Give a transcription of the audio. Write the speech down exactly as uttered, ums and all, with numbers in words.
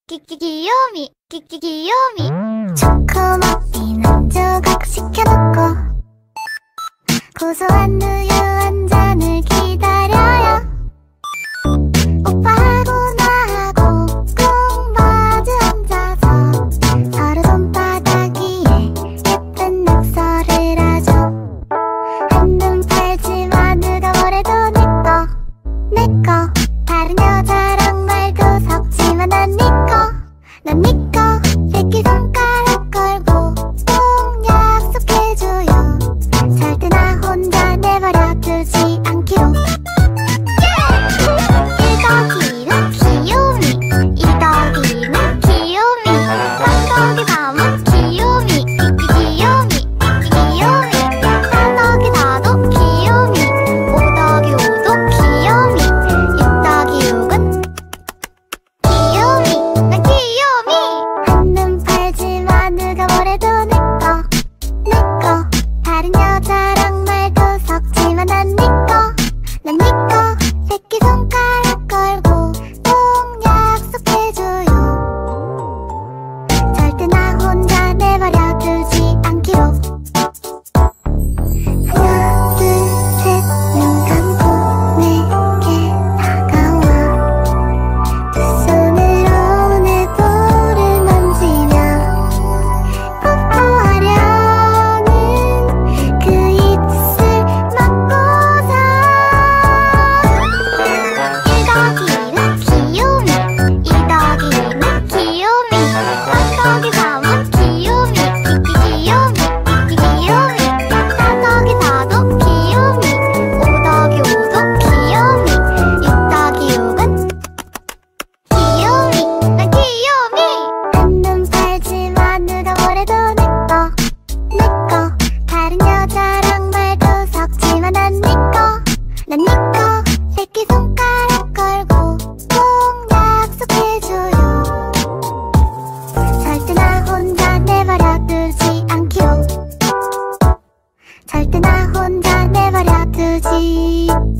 키키 귀요미 키키 귀요미 초코머핀 한 조각 시켜놓고 고소한 우유 한 잔을 기다려요. 오빠하고 나하고 꼭 마주 앉아서 서로 손바닥 위에 예쁜 낙서를 하죠. 한눈 팔지마 누가 뭐래도 내꺼 내꺼 다른 여자랑 말도 섞지만 난 니꺼 난 니꺼 새끼손가락 걸고 꼭 약속해줘요. 절대 나 혼자 내버려 두지 않기로. 일 더하기는 귀요미 이 더하기는 귀요미 삼 더하기 삼은 귀요미 이끼 귀요미 이끼 귀요미 사 더하기 사도 귀요미 오 더하기 오도 귀요미 육 더하기 육은 귀요미 난 귀요미. 한눈 팔지마 누가 뭐래도 내꺼 내꺼 다른 여자랑 말도 섞지만 난 니꺼 난 니꺼 새끼손가락 걸고 꼭 약속해줘요. 절대 나 혼자 내버려 두지 않기로. 하나 둘 셋 눈 감고 내게 다가와 두 손으로 내 볼을 만지며 뽀뽀하려는 그 입술 막고서 일 더하기는 귀요미 이 더하기는 귀요미 삼 더하기 삼은 귀요미 이끼 귀요미 이끼 귀요미 사 더하기 사도 귀요미 오 더하기 오도 귀요미 육 더하기 육은 귀요미 난 귀요미. 한눈 팔지마 누가 뭐래도 내꺼 내꺼 다른 여자랑 말도 섞지만 난 니꺼 난 니꺼 새끼손가락 걸고 꼭 약속해줘요. 절대 나 혼자 내버려 두지 않기로. 절대 나 혼자 내버려 두지